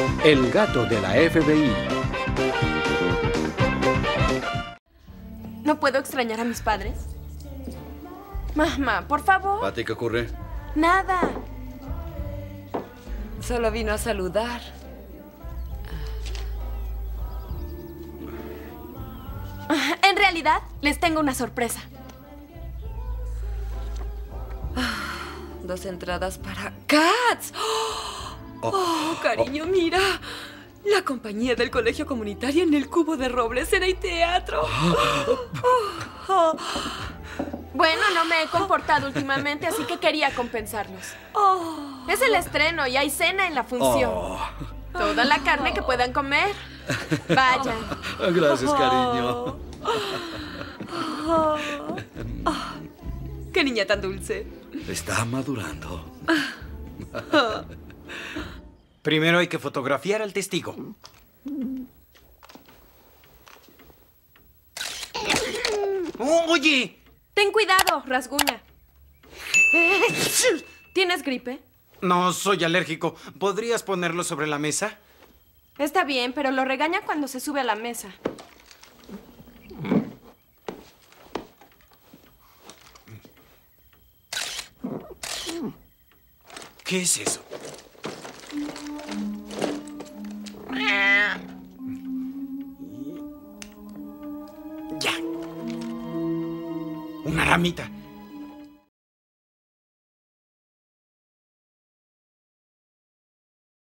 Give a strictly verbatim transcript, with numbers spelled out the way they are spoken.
El gato de la F B I. ¿No puedo extrañar a mis padres? Mamá, por favor. ¿Pati, qué ocurre? Nada. Solo vino a saludar. En realidad, les tengo una sorpresa. Dos entradas para Cats. ¡Oh, oh cariño, mira! La compañía del colegio comunitario en el Cubo de Roble, Cena y Teatro. Oh, oh. Bueno, no me he comportado últimamente, así que quería compensarlos. Oh. Es el estreno y hay cena en la función. Oh. Toda la carne que puedan comer. Vayan. Gracias, cariño. Oh. Oh. ¡Qué niña tan dulce! Está madurando. Primero hay que fotografiar al testigo. Oh, ¡oye! Ten cuidado, rasguña. ¿Tienes gripe? No, soy alérgico. ¿Podrías ponerlo sobre la mesa? Está bien, pero lo regaña cuando se sube a la mesa. ¿Qué es eso? Ya. Una ramita.